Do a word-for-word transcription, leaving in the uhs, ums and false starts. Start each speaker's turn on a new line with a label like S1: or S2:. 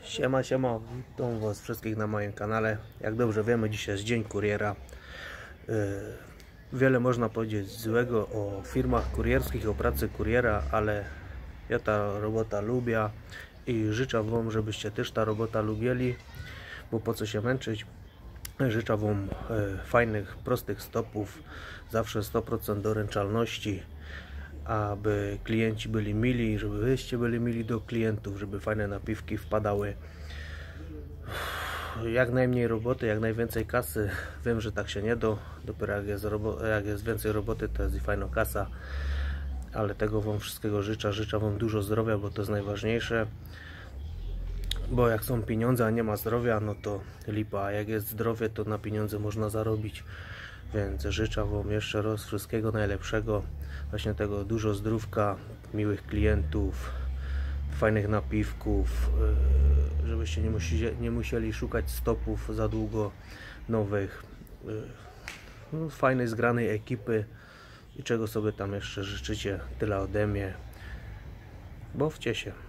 S1: Siema, siema, witam was wszystkich na moim kanale. Jak dobrze wiemy, dzisiaj jest dzień kuriera. Wiele można powiedzieć złego o firmach kurierskich, o pracy kuriera, ale ja ta robota lubię i życzę wam, żebyście też ta robota lubili, bo po co się męczyć. Życzę wam fajnych, prostych stopów, zawsze sto procent doręczalności, aby klienci byli mili, żeby wyście byli mili do klientów, żeby fajne napiwki wpadały. Jak najmniej roboty, jak najwięcej kasy. Wiem, że tak się nie da. Dopiero jak jest, jak jest więcej roboty, to jest i fajna kasa. Ale tego wam wszystkiego życzę. Życzę wam dużo zdrowia, bo to jest najważniejsze. Bo jak są pieniądze, a nie ma zdrowia, no to lipa. A jak jest zdrowie, to na pieniądze można zarobić. Więc życzę wam jeszcze raz wszystkiego najlepszego. Właśnie tego dużo zdrówka, miłych klientów, fajnych napiwków, żebyście nie musieli, nie musieli szukać stopów za długo nowych, no, fajnej, zgranej ekipy i czego sobie tam jeszcze życzycie. Tyle ode mnie. Bawcie się.